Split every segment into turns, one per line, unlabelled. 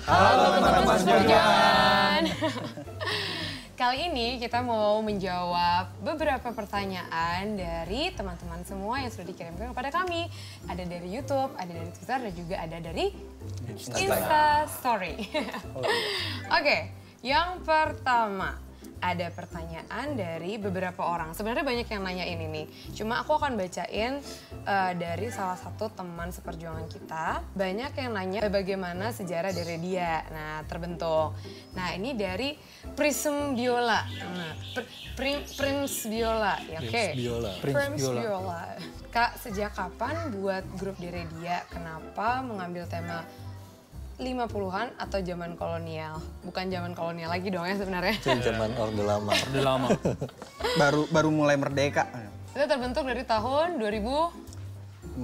Halo teman-teman
semuanya. Kali ini kita mau menjawab beberapa pertanyaan dari teman-teman semua yang sudah dikirimkan kepada kami. Ada dari YouTube, ada dari Twitter, dan juga ada dari Insta Story. Oke, yang pertama. Ada pertanyaan dari beberapa orang. Sebenarnya banyak yang nanyain ini. Cuma aku akan bacain dari salah satu teman seperjuangan kita. Banyak yang nanya bagaimana sejarah dari dia. Nah, terbentuk. Nah, ini dari Prism Biola. Nah, Prince Biola. Ya, oke. Prince Biola. Kak, sejak kapan buat grup dari dia? Kenapa mengambil tema 50-an atau zaman kolonial? Bukan zaman kolonial lagi dong ya sebenarnya.
Zaman Orde Lama.
Orde Lama.
baru mulai merdeka.
Itu terbentuk dari tahun 2015.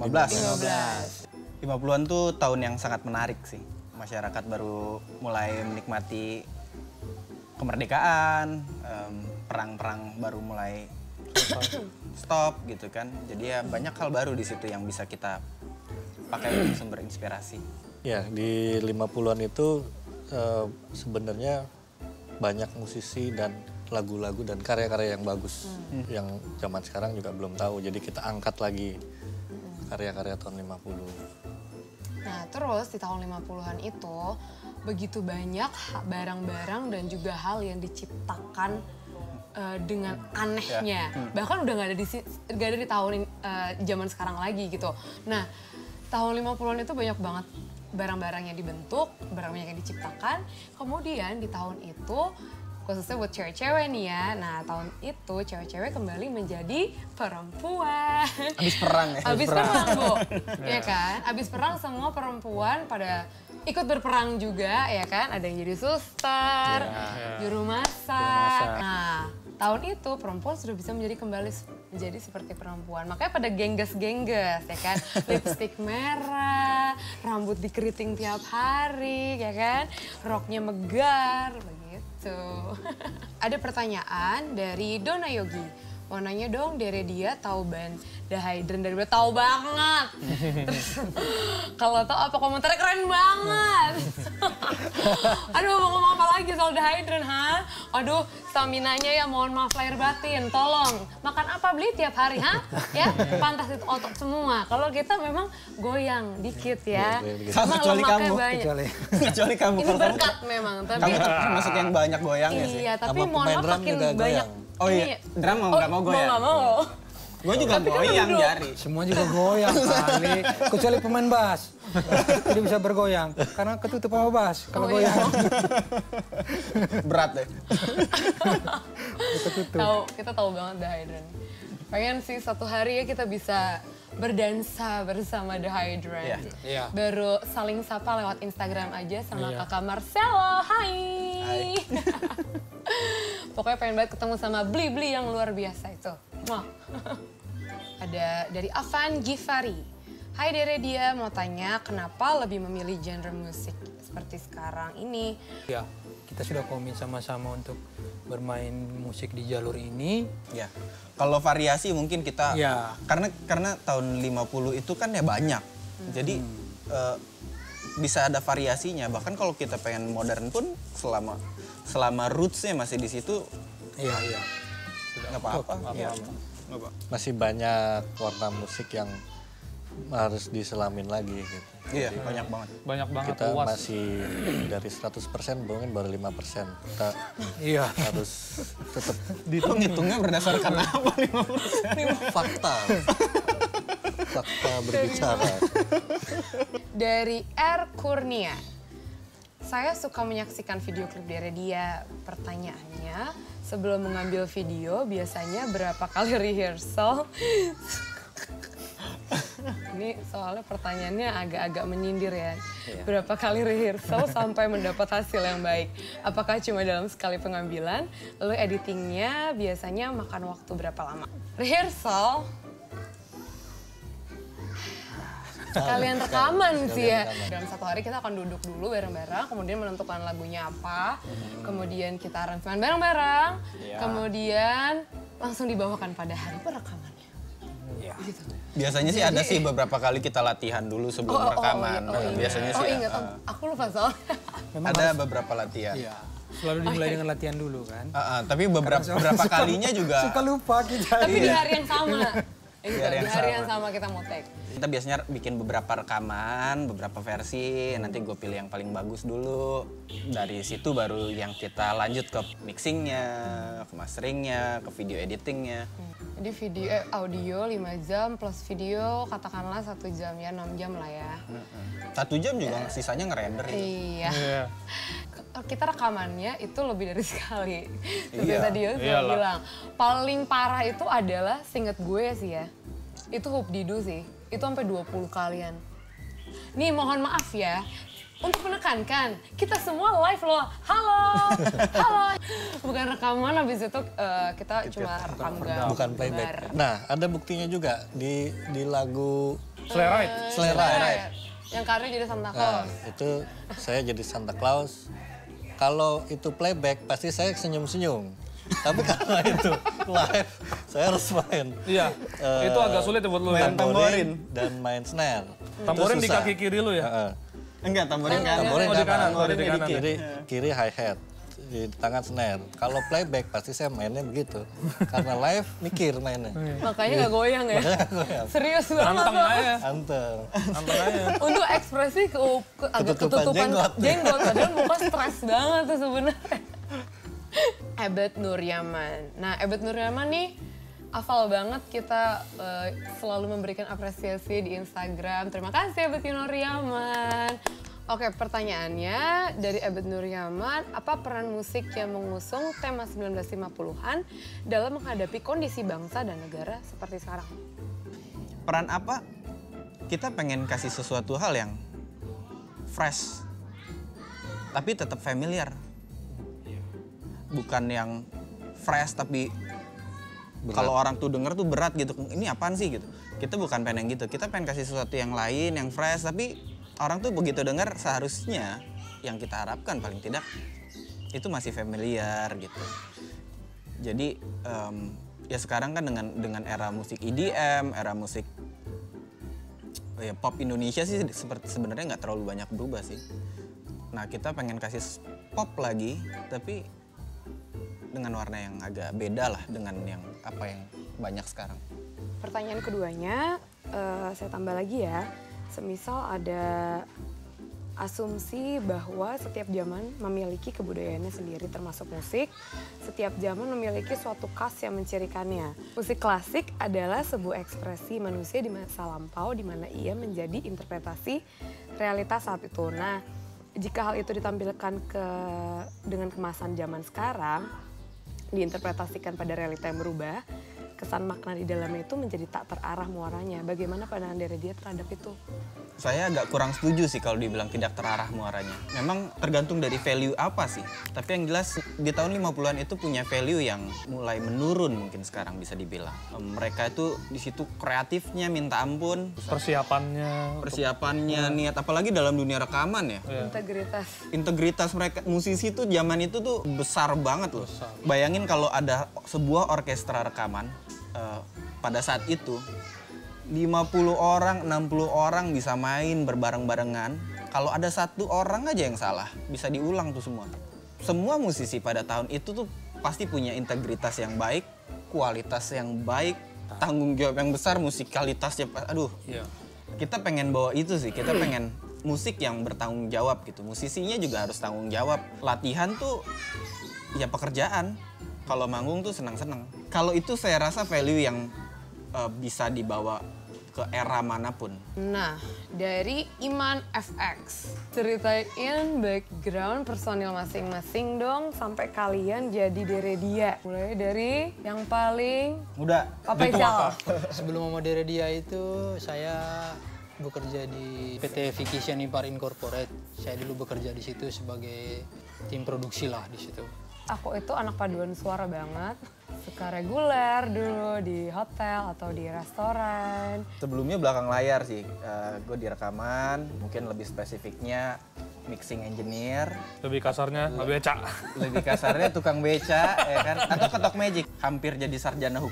50-an tuh tahun yang sangat menarik sih. Masyarakat baru mulai menikmati kemerdekaan, perang-perang baru mulai stop gitu kan. Jadi ya banyak hal baru di situ yang bisa kita pakai untuk sumber inspirasi.
Ya, di 50-an itu sebenarnya banyak musisi dan lagu-lagu dan karya-karya yang bagus. Yang zaman sekarang juga belum tahu, jadi kita angkat lagi karya-karya tahun 50.
Nah, terus di tahun 50-an itu begitu banyak barang-barang dan juga hal yang diciptakan dengan anehnya. Bahkan udah nggak ada di tahun zaman sekarang lagi gitu. Nah, tahun 50-an itu banyak banget barang-barang yang dibentuk, barang yang diciptakan. Kemudian di tahun itu, khususnya buat cewek-cewek nih ya, nah tahun itu cewek-cewek kembali menjadi perempuan.
Abis perang ya?
Abis perang, Bu. Ya kan? Abis perang semua perempuan pada ikut berperang juga, ya kan? Ada yang jadi suster, juru masak. Nah, tahun itu perempuan sudah bisa menjadi seperti perempuan. Makanya pada gengges-gengges, ya kan? Lipstik merah, rambut dikeriting tiap hari, ya kan? Roknya megar, begitu. Ada pertanyaan dari Dona Yogi. Mau nanya dong, dari dia tahu band The Hydran dari tahu banget. Terus kalau tahu apa komentarnya keren banget. Aduh, mau ngomong apa lagi soal The Hydran, ha? Aduh, staminanya ya mohon maaf lahir batin. Tolong, makan apa beli tiap hari, ha? Ya, pantas itu otot semua. Kalau kita memang goyang dikit ya.
Sama kecuali kamu. Kecuali kamu.
Ini berkat memang. Tapi
kamu termasuk yang banyak goyangnya sih.
Iya, tapi mohon maaf makin banyak.
Oh iya, drum mau nggak mau goyang?
Mau nggak mau.
Gue juga goyang, Jari.
Semua juga goyang kali. Kecuali pemain bass. Tidak bisa bergoyang. Karena ketutup sama bass. Kalau goyang.
Berat deh.
Kita tahu banget The Hydran. Pengen sih satu hari ya kita bisa berdansa bersama The Hydran.
Iya.
Baru saling sapa lewat Instagram aja sama kakak Marcelo. Hai. Pokoknya pengen banget ketemu sama Bli-Bli yang luar biasa itu. Wah. Ada dari Afan Gifari. Hai Dere, dia mau tanya kenapa lebih memilih genre musik seperti sekarang ini?
Ya, kita sudah komit sama-sama untuk bermain musik di jalur ini.
Ya. Kalau variasi mungkin kita karena tahun 50 itu kan ya banyak. Jadi bisa ada variasinya. Bahkan kalau kita pengen modern pun selama roots-nya masih di situ,
iya.
Nggak apa-apa.
Masih banyak warna musik yang harus diselamin lagi gitu.
Iya, banyak banget.
Banyak banget.
Kita masih dari 100% mungkin baru 5%. Kita harus tetap
Dihitung-hitungnya berdasarkan apa 5%?
fakta. Fakta berbicara.
Dari R. Kurnia. Saya suka menyaksikan video klip dari dia. Pertanyaannya, sebelum mengambil video biasanya berapa kali rehearsal? Ini soalnya pertanyaannya agak-agak menyindir ya. Berapa kali rehearsal sampai mendapat hasil yang baik? Apakah cuma dalam sekali pengambilan? Lalu editingnya biasanya makan waktu berapa lama? Rehearsal? Sekalian rekaman sih ya. Dalam satu hari kita akan duduk dulu bareng-bareng, kemudian menentukan lagunya apa, kemudian kita aransemen bareng-bareng, kemudian langsung dibawakan pada hari perekamannya.
Iya.
Biasanya sih ada sih beberapa kali kita latihan dulu sebelum rekaman. Biasanya sih.
Ingat, aku lupa soalnya.
Ada beberapa latihan.
Iya. Selalu dimulai dengan latihan dulu kan.
Tapi beberapa kalinya juga.
Suka lupa kita.
Tapi di hari yang sama.
Di hari yang
sama kita mau take.
Kita biasanya bikin beberapa rekaman, beberapa versi, nanti gue pilih yang paling bagus dulu. Dari situ baru yang kita lanjut ke mixingnya, ke masteringnya, ke video editingnya.
Jadi audio 5 jam plus video katakanlah 1 jam ya, 6 jam lah ya.
1 jam juga sisanya ngerender itu.
Iya. Kita rekamannya itu lebih dari sekali. Seperti
Iya.
tadi saya bilang. Paling parah itu adalah, seinget gue sih ya, itu Hoopdido sih. Itu sampai 20 kalian. Nih mohon maaf ya, untuk menekankan, kita semua live loh. Halo, halo. Bukan rekaman, habis itu kita cuma rekam gambar.
Bukan playback. Nah, ada buktinya juga di lagu
Selera.
Selera.
Yang Karni jadi Santa
Nah,
Claus.
itu saya jadi Santa Claus. Kalau itu playback pasti saya senyum-senyum. Tapi karena itu live, saya harus main.
Iya, itu agak sulit ya buat lu ya.
Main tamborin
dan main snare.
Tamborin
Itu
di
susah.
kaki kiri lu ya?
Enggak, tamborin kanan.
Tamborin
Oh, di kanan.
Tamborin
di kanan.
kiri hi hat, di tangan snare. Kalau playback pasti saya mainnya begitu. Karena live mikir mainnya.
Makanya nggak goyang ya. Serius banget.
Anteng aja.
Anteng.
Anteng aja.
Untuk ekspresi agak
Ketutupan
ketutupan
jenggot.
padahal muka stres banget tuh sebenarnya. Ebet Nuryaman. Nah, Ebet Nuryaman nih hafal banget, kita selalu memberikan apresiasi di Instagram. Terima kasih Ebet Nuryaman. Oke, pertanyaannya dari Ebet Nuryaman, apa peran musik yang mengusung tema 1950-an dalam menghadapi kondisi bangsa dan negara seperti sekarang?
Peran apa? Kita pengen kasih sesuatu hal yang fresh, tapi tetap familiar. Bukan yang fresh tapi kalau orang tuh denger tuh berat gitu. Ini apaan sih gitu. Kita bukan pengen gitu. Kita pengen kasih sesuatu yang lain, yang fresh, tapi orang tuh begitu denger seharusnya yang kita harapkan paling tidak itu masih familiar gitu. Jadi ya sekarang kan dengan era musik EDM, era musik ya pop Indonesia sih sebenarnya nggak terlalu banyak berubah sih. Nah, kita pengen kasih pop lagi tapi dengan warna yang agak beda lah dengan yang apa yang banyak sekarang.
Pertanyaan keduanya, saya tambah lagi ya. Semisal ada asumsi bahwa setiap zaman memiliki kebudayaannya sendiri termasuk musik. Setiap zaman memiliki suatu khas yang mencirikannya. Musik klasik adalah sebuah ekspresi manusia di masa lampau di mana ia menjadi interpretasi realitas saat itu. Nah, jika hal itu ditampilkan dengan kemasan zaman sekarang, diinterpretasikan pada realita yang berubah, kesan makna di dalamnya itu menjadi tak terarah muaranya. Bagaimana pandangan dari dia terhadap itu?
Saya agak kurang setuju sih kalau dibilang tidak terarah muaranya. Memang tergantung dari value apa sih. Tapi yang jelas di tahun 50-an itu punya value yang mulai menurun mungkin sekarang bisa dibilang. Mereka itu di situ kreatifnya minta ampun. Persiapannya, niat. Apalagi dalam dunia rekaman ya. Integritas mereka, musisi tuh zaman itu tuh besar banget loh. Bayangin kalau ada sebuah orkestra rekaman pada saat itu 50 orang, 60 orang bisa main berbareng-barengan. Kalau ada satu orang aja yang salah, bisa diulang tuh semua. Semua musisi pada tahun itu tuh pasti punya integritas yang baik, kualitas yang baik, tanggung jawab yang besar, musikalitasnya. Aduh, kita pengen bawa itu sih. Kita pengen musik yang bertanggung jawab gitu. Musisinya juga harus tanggung jawab. Latihan tuh ya pekerjaan. Kalau manggung tuh senang-senang. Kalau itu saya rasa value yang bisa dibawa ke era manapun.
Nah, dari Iman FX, ceritain background personil masing-masing dong sampai kalian jadi Deredia. Mulai dari yang paling
muda.
Apa Ical?
Sebelum sama Deredia itu saya bekerja di PT Vikision Impar Incorporate. Saya dulu bekerja di situ sebagai tim produksi lah di situ.
Aku itu anak paduan suara banget. Suka reguler dulu di hotel atau di restoran.
Sebelumnya belakang layar sih, gue di rekaman, mungkin lebih spesifiknya mixing engineer.
Lebih kasarnya beca.
Lebih kasarnya tukang beca, ya kan? Atau ketok magic. Hampir jadi sarjana hukum.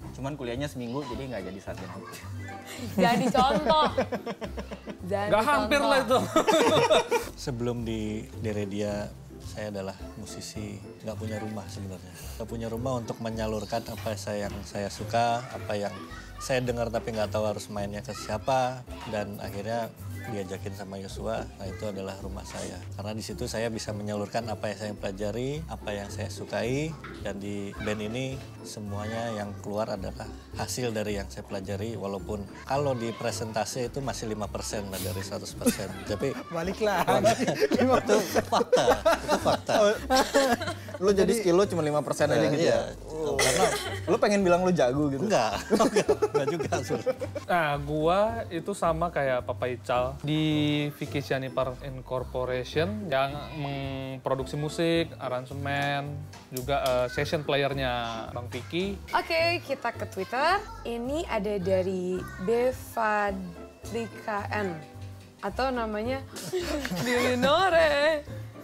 Cuman kuliahnya seminggu jadi nggak jadi sarjana.
Jadi contoh. Jadi
Gak hampir lah itu.
Sebelum di Deredia, saya adalah musisi, nggak punya rumah sebenarnya. Nggak punya rumah untuk menyalurkan apa yang saya suka, apa yang saya dengar tapi nggak tahu harus mainnya ke siapa. Dan akhirnya diajakin sama Yosua, nah itu adalah rumah saya. Karena di situ saya bisa menyalurkan apa yang saya pelajari, apa yang saya sukai. Dan di band ini semuanya yang keluar adalah hasil dari yang saya pelajari. Walaupun kalau di presentasi itu masih 5% lah dari 100%. Tapi
Baliklah.
itu fakta, itu fakta.
Lu jadi skill lu cuma 5% aja gitu
Iya.
ya? Karena lu pengen bilang lu jago gitu?
Enggak juga. Sur.
Nah, gua itu sama kayak Papa Ical di Vicky Sianipar Incorporation yang memproduksi musik, aransemen, juga session playernya Bang Vicky.
Oke, kita ke Twitter. Ini ada dari Befadrika N. Atau namanya Dilinore.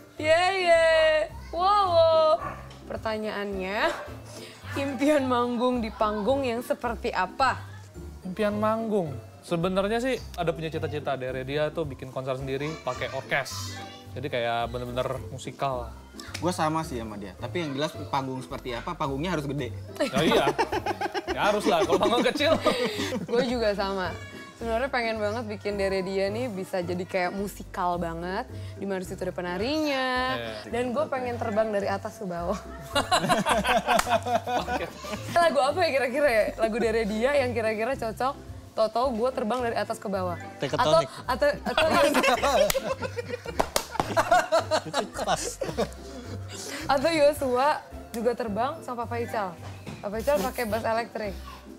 Wow. Pertanyaannya, impian manggung di panggung yang seperti apa?
Impian manggung. Sebenarnya sih ada punya cita-cita dari dia tuh bikin konser sendiri pakai orkes. Jadi kayak bener-bener musikal lah.
Gue sama sih sama dia, tapi yang jelas panggung seperti apa, panggungnya harus gede.
Ya iya, ya harus lah kalau panggung kecil.
Gue juga sama. Sebenarnya pengen banget bikin Deredia nih bisa jadi kayak musikal banget. Di mana situ ada penarinya. Dan gue pengen terbang dari atas ke bawah. Lagu apa ya kira-kira ya? Lagu Deredia yang kira-kira cocok. Tau-tau gue terbang dari atas ke bawah.
Tektonik.
Atau
Itu pas.
Atau Yosua juga terbang sama Papa Ical. Papa Ical pakai bass elektrik.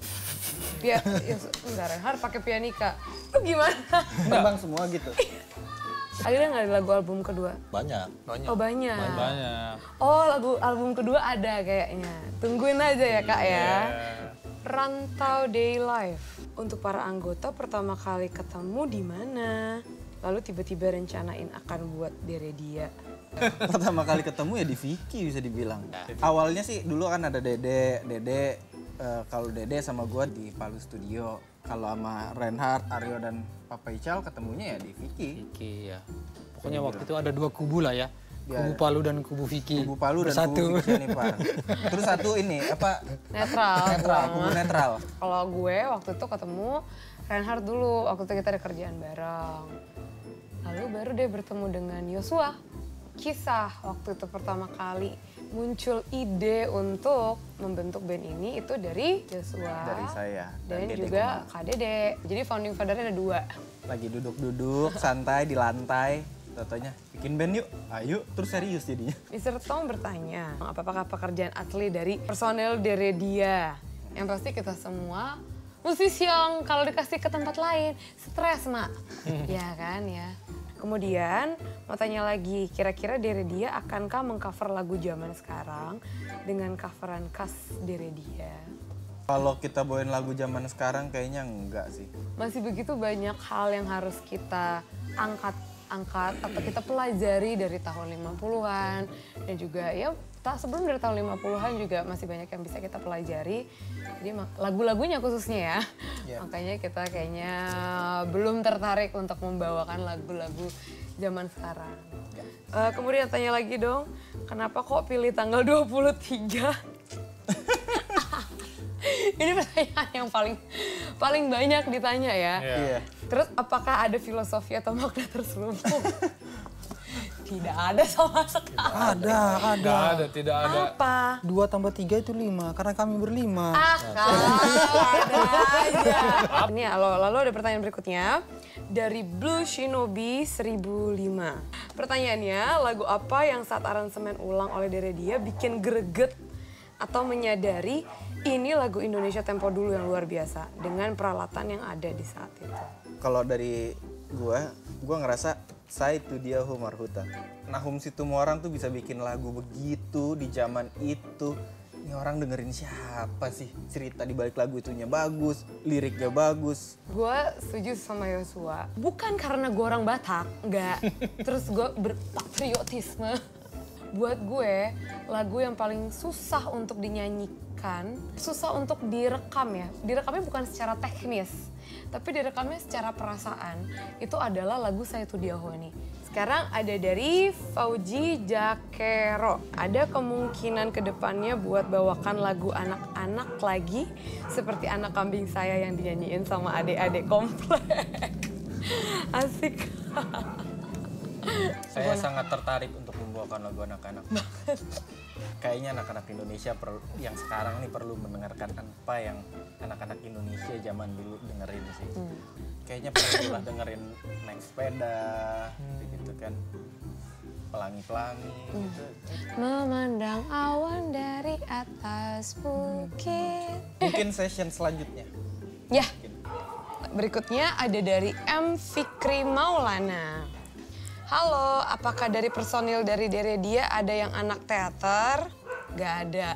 Enggak, Reinhard pakai pianika. Lu gimana?
Terbang semua gitu.
Ada nggak di lagu album kedua?
Banyak.
Oh banyak.
Banyak.
Oh lagu album kedua ada kayaknya. Tungguin aja ya kak ya. Rantau Day Life. Untuk para anggota pertama kali ketemu di mana? Lalu tiba-tiba rencanain akan buat Deredia.
Pertama kali ketemu ya di Vicky bisa dibilang. Awalnya sih dulu kan ada Dede. Kalau Dede sama gue di Palu Studio. Kalau sama Reinhard, Aryo dan Papa Ical ketemunya ya di Vicky.
Vicky ya. Pokoknya waktu itu ada dua kubu lah ya. Kubu Palu dan kubu Vicky.
Kubu Palu dan kubu Vicky Sianipar. Terus satu ini apa?
Netral.
Kubu netral.
Kalau gue waktu itu ketemu Reinhard dulu. Waktu itu kita ada kerjaan bareng. Lalu baru deh bertemu dengan Yosua. Kisah waktu itu pertama kali muncul ide untuk membentuk band ini itu dari Yosua.
Dari saya.
Dan
Dede
juga Kak Dede. Jadi founding fathernya ada dua.
Lagi duduk-duduk santai di lantai. Contohnya bikin band yuk, ayo. Terus serius jadinya.
Mr. Tom bertanya, apakah pekerjaan asli dari personel Deredia? Yang pasti kita semua musisi yang kalau dikasih ke tempat lain stres, Mak. Ya kan ya. Kemudian mau tanya lagi, kira-kira Deredia akankah mengcover lagu zaman sekarang dengan coveran khas Deredia?
Kalau kita bawain lagu zaman sekarang kayaknya enggak sih.
Masih begitu banyak hal yang harus kita angkat atau kita pelajari dari tahun 50-an dan juga ya sebelum dari tahun 50-an juga masih banyak yang bisa kita pelajari. Jadi lagu-lagunya khususnya ya. Makanya kita kayaknya belum tertarik untuk membawakan lagu-lagu zaman sekarang. Kemudian tanya lagi dong, kenapa kok pilih tanggal 23? Ini pertanyaan yang paling banyak ditanya ya.
Iya.
Terus apakah ada filosofi atau makna terselubung? Tidak ada sama sekali.
Tidak ada.
Apa?
2 tambah 3 itu 5, karena kami berlima.
Ada aja. Ini lalu ada pertanyaan berikutnya. Dari Blue Shinobi 1005. Pertanyaannya, lagu apa yang saat aransemen ulang oleh Deredia bikin greget atau menyadari ini lagu Indonesia tempo dulu yang luar biasa dengan peralatan yang ada di saat itu?
Kalau dari gua ngerasa saya itu dia Humar Huta. Nahum Situmorang tuh bisa bikin lagu begitu di zaman itu. Ini orang dengerin siapa sih? Cerita di balik lagu itunya bagus, liriknya bagus.
Gue setuju sama Yosua. Bukan karena gue orang Batak, enggak. Terus gue berpatriotisme. Buat gue, lagu yang paling susah untuk dinyanyikan perhatikan, susah untuk direkam ya. Direkamnya bukan secara teknis, tapi direkamnya secara perasaan. Itu adalah lagu Saya Tu Dia Ho nih. Sekarang ada dari Fauji Jakero. Ada kemungkinan kedepannya buat bawakan lagu anak-anak lagi seperti Anak Kambing Saya yang dinyanyiin sama adik-adik komplek. Asik.
Saya sangat tertarik untuk membawakan lagu anak-anak. Kayaknya anak-anak Indonesia yang sekarang nih perlu mendengarkan apa yang anak-anak Indonesia zaman dulu dengerin sih. Kayaknya perlu lah dengerin naik sepeda, gitu kan. Pelangi-pelangi gitu.
Memandang awan dari atas bukit.
Mungkin session selanjutnya.
Ya, berikutnya ada dari M. Fikri Maulana. Halo, apakah dari personil dari Deredia ada yang anak teater? Gak ada.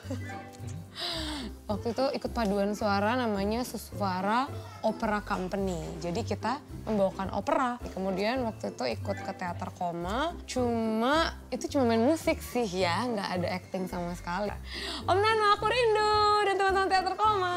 Waktu itu ikut paduan suara namanya Suswara Opera Company. Jadi kita membawakan opera. Kemudian waktu itu ikut ke teater koma. Itu cuma main musik sih ya, nggak ada acting sama sekali. Om Nano, aku rindu dan teman-teman teater koma.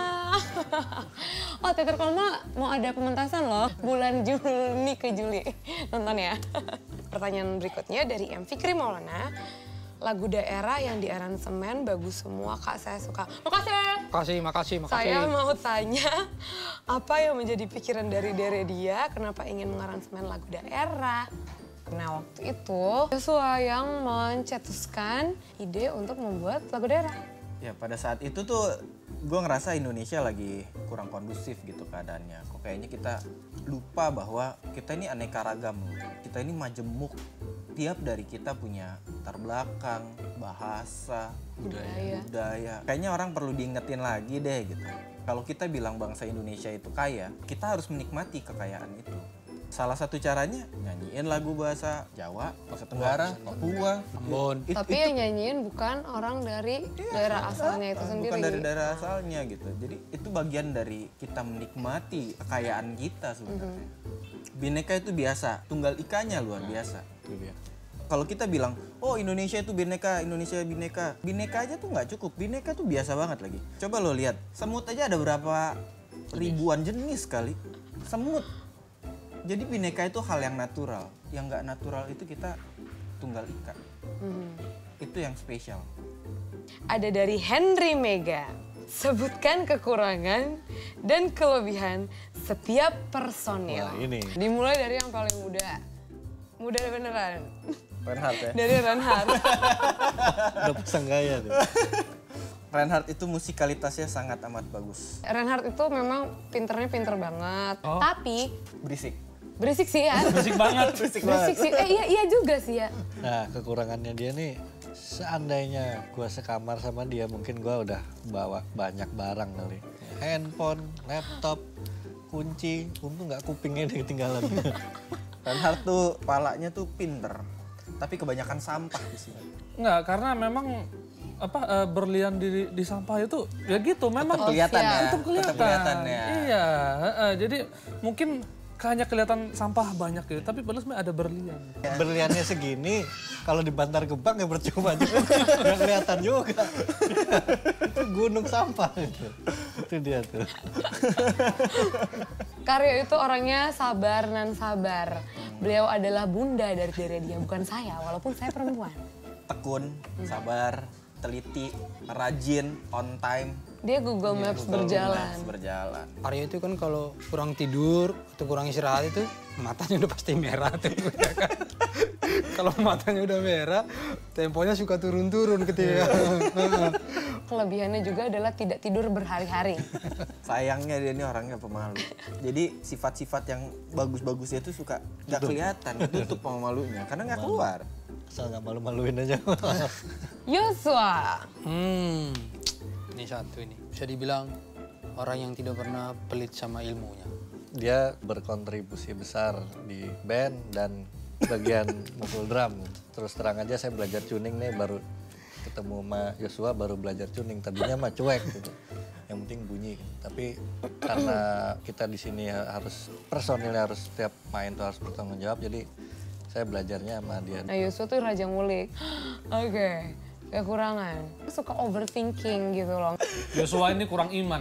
Oh, teater koma mau ada pementasan loh, bulan Juni ke Juli. Nonton ya. Pertanyaan berikutnya dari M. Fikri Maulana. Lagu daerah yang di aransemen bagus semua, Kak, saya suka. Makasih. Saya mau tanya, apa yang menjadi pikiran dari Deredia, kenapa ingin mengaransemen lagu daerah? Nah, waktu itu Joshua yang mencetuskan ide untuk membuat lagu daerah.
Ya, pada saat itu tuh gue ngerasa Indonesia lagi kurang kondusif gitu keadaannya. Kok kayaknya kita lupa bahwa kita ini aneka ragam loh. Kita ini majemuk. Tiap dari kita punya latar belakang, bahasa, budaya. Kayaknya orang perlu diingetin lagi deh gitu. Kalau kita bilang bangsa Indonesia itu kaya, kita harus menikmati kekayaan itu. Salah satu caranya nyanyiin lagu bahasa Jawa, Nusa Tenggara, Papua,
Ambon.
Tapi yang nyanyiin bukan orang dari daerah asalnya itu sendiri.
Bukan dari daerah asalnya gitu. Jadi itu bagian dari kita menikmati kekayaan kita sebenarnya. Bineka itu biasa, tunggal ikanya luar biasa. Kalau kita bilang, oh Indonesia itu bineka, Indonesia bineka. Bineka aja tuh nggak cukup, bineka tuh biasa banget lagi. Coba lo lihat, semut aja ada berapa ribuan jenis kali. Semut. Jadi bineka itu hal yang natural. Yang nggak natural itu kita tunggal ika. Itu yang spesial.
Ada dari Henry Mega. Sebutkan kekurangan dan kelebihan setiap personil.
Wah, ini.
Dimulai dari yang paling muda. Muda beneran.
Reinhardt ya?
Dari Reinhardt.
Udah pasang gaya tuh.
Reinhardt itu musikalitasnya sangat amat bagus.
Reinhardt itu memang pinter banget. Tapi berisik sih ya.
Berisik banget.
Berisik sih. Iya juga sih ya.
Nah, kekurangannya dia nih, seandainya gua sekamar sama dia, mungkin gua udah bawa banyak barang kali. Handphone, laptop, kunci, untung nggak kupingnya ketinggalan.
Reinhardt tuh palanya tuh pinter, tapi kebanyakan sampah di sini.
Enggak, karena memang berlian di sampah itu ya gitu memang
Tetap kelihatan ya.
Tetap kelihatan
ya.
Iya, jadi mungkin hanya kelihatan sampah banyak gitu, tapi padahal sebenarnya ada berlian.
Berliannya segini, kalau dibantar gebang ya percuma juga. Nggak kelihatan juga. Itu gunung sampah itu. Itu dia tuh.
Karyo itu orangnya sabar nan sabar. Beliau adalah bunda dari Deredia, bukan saya, walaupun saya perempuan.
Tekun, sabar, teliti, rajin, on time.
Dia Google Maps berjalan.
Aryo itu kan kalau kurang tidur atau kurang istirahat itu matanya udah pasti merah tuh. Kalau matanya udah merah, temponya suka turun-turun ketika.
Kelebihannya juga adalah tidak tidur berhari-hari.
Sayangnya dia ini orangnya pemalu. Jadi sifat-sifat yang bagus-bagusnya itu suka nggak kelihatan, tutup sama malunya karena nggak keluar.
Asal nggak malu-maluin aja.
Yosua.
Ini satu ini. Bisa dibilang orang yang tidak pernah pelit sama ilmunya.
Dia berkontribusi besar di band dan bagian mukul drum. Terus terang aja saya belajar tuning nih, baru ketemu sama Joshua baru belajar tuning. Tadinya mah cuek gitu. Yang penting bunyi. Tapi karena kita di sini harus personilnya harus setiap main tuh harus bertanggung jawab, jadi saya belajarnya sama dia.
Nah, Joshua tuh raja ngulik. Oke. Kekurangan. Suka overthinking gitu loh.
Yosua ini kurang iman.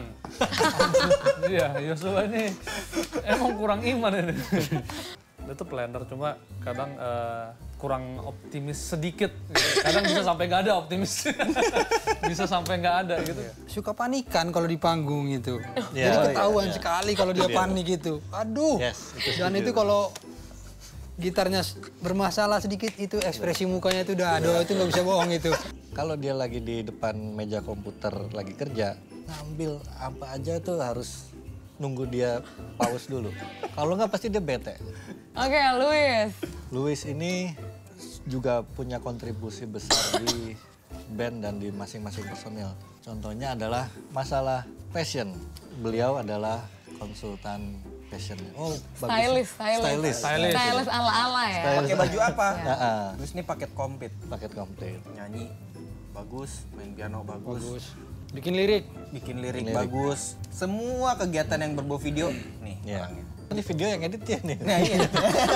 Iya, Yosua ini emang kurang iman ini. Dia tuh planner, cuma kadang kurang optimis sedikit. Kadang bisa sampai nggak ada optimis. Bisa sampai nggak ada gitu.
Suka panikan kalau di panggung gitu.
Ya,
Jadi ketahuan
ya.
sekali kalau dia panik gitu. Aduh.
Yes,
Dan itu kalau gitarnya bermasalah sedikit itu ekspresi mukanya itu udah aduh itu nggak bisa bohong itu.
Kalau dia lagi di depan meja komputer lagi kerja, ngambil apa aja tuh harus nunggu dia pause dulu. Kalau nggak pasti dia bete.
Oke, Luis.
Luis ini juga punya kontribusi besar di band dan di masing-masing personil. Contohnya adalah masalah fashion. Beliau adalah konsultan fashion. Oh, bagus.
Stylist ala-ala ya.
Pakai baju apa?
Heeh.
Terus ini paket komplit.
Paket komplit.
Nyanyi bagus, main piano bagus.
Bikin lirik.
Bikin lirik bagus. Semua kegiatan yang berbau video nih
Ya.
orangnya.
Ini video yang edit dia nih.
Nah, iya.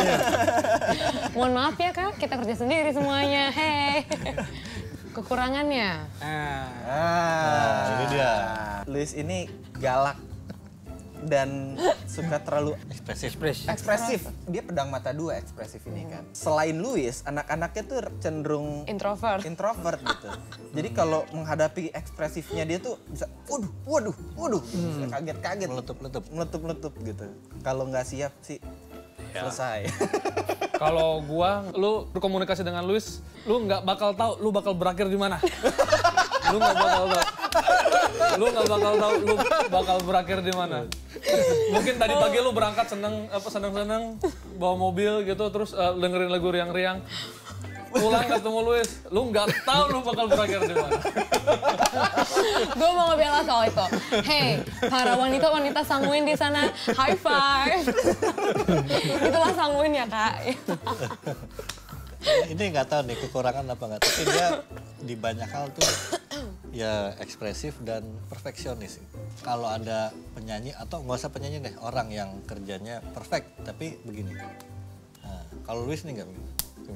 Mohon maaf ya Kak, kita kerja sendiri semuanya. Hei. Kekurangannya.
Nah, ini dia.
Luis ini galak dan suka terlalu ekspresif. Dia pedang mata dua ekspresif ini kan. Selain Luis, anak-anaknya tuh cenderung
Introvert.
gitu. Jadi kalau menghadapi ekspresifnya dia tuh bisa waduh, bisa kaget-kaget. Meletup gitu. Kalau nggak siap sih selesai.
Kalau lu berkomunikasi dengan Luis, lu nggak bakal tahu lu bakal berakhir di mana. Lu nggak bakal tahu. Lu bakal berakhir di mana. Mungkin tadi pagi lu berangkat seneng bawa mobil gitu, terus dengerin lagu riang-riang. Pulang ketemu Luis, lu nggak tahu lu bakal berakhir di mana.
Gue mau ngebela soal itu. Hey, para wanita-wanita sanguin di sana, high five. Itulah sanguin ya Kak.
Ini nggak tahu nih kekurangan apa nggak. Tapi dia di banyak hal tuh ya ekspresif dan perfeksionis. Kalau ada penyanyi atau nggak usah penyanyi deh, orang yang kerjanya perfect tapi begini. Nah, kalau Luis nih nggak begini.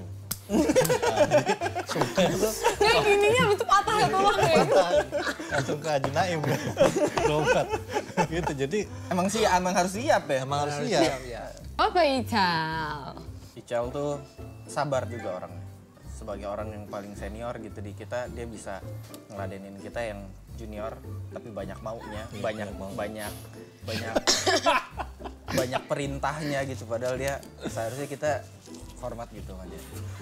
Semuanya tuh
Kayak gininya lu tuh patah ya tulang ya.
langsung ke Haji Naim berobat gitu. Jadi
Emang harus siap ya.
emang harus siap.
Apa Ical?
Ical tuh sabar juga orangnya. Sebagai orang yang paling senior gitu di kita, dia bisa ngeladenin kita yang junior tapi banyak maunya, banyak perintahnya gitu. Padahal dia seharusnya kita hormat gitu aja.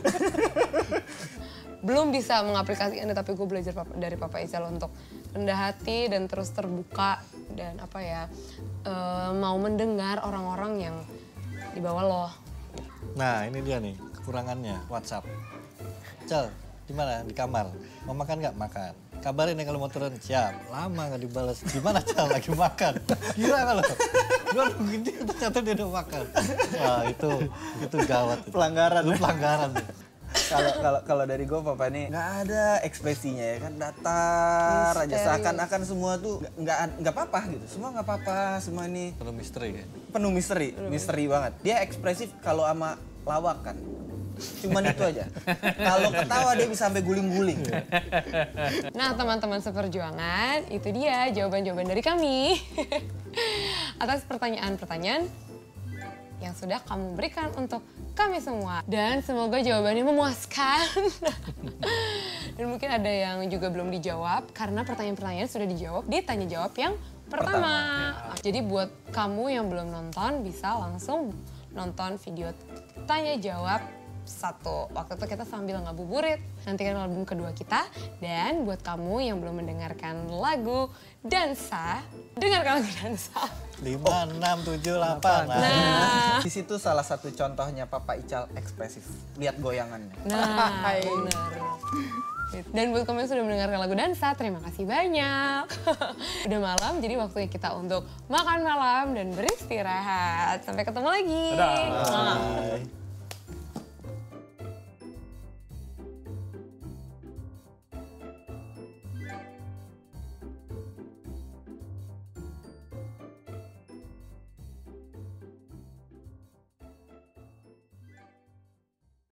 Belum bisa mengaplikasikannya tapi gue belajar dari Papa Ical untuk rendah hati dan terus terbuka dan mau mendengar orang-orang yang di bawah lo.
Nah ini dia nih kekurangannya WhatsApp. Cal, gimana di kamar? Mau makan nggak? Makan. Kabarin ya kalau mau turun. Siap. Lama nggak dibalas. Gimana Cal lagi makan? Gila nggak lo? Gue nungguin dia ternyata dia udah makan. Wah itu gawat.
Pelanggaran.
Itu pelanggaran.
Kalau dari gue Papa ini nggak ada ekspresinya ya kan, datar aja seakan-akan semua tuh nggak apa-apa gitu. Semua nggak apa-apa, semua ini
Penuh misteri ya.
penuh misteri banget. Dia ekspresif kalau sama lawak kan. Cuman itu aja. Kalau ketawa dia bisa sampai guling-guling.
Nah teman-teman seperjuangan, itu dia jawaban-jawaban dari kami. Atas pertanyaan-pertanyaan yang sudah kamu berikan untuk kami semua. Dan semoga jawabannya memuaskan. Dan mungkin ada yang juga belum dijawab karena pertanyaan-pertanyaan sudah dijawab di tanya jawab yang pertama. Jadi buat kamu yang belum nonton bisa langsung nonton video tanya jawab 1. Waktu itu kita sambil ngabuburit, nantikan album kedua kita. Dan buat kamu yang belum mendengarkan lagu Dansa, dengarkan lagu Dansa.
5, 6, 7, 8.
Nah,
Di situ salah satu contohnya Papa Ical ekspresif. Lihat goyangannya.
nah benar. Dan buat kamu yang sudah mendengarkan lagu Dansa, terima kasih banyak. Udah malam, jadi waktunya kita untuk makan malam dan beristirahat. Sampai ketemu lagi.
Dadah.
Nah.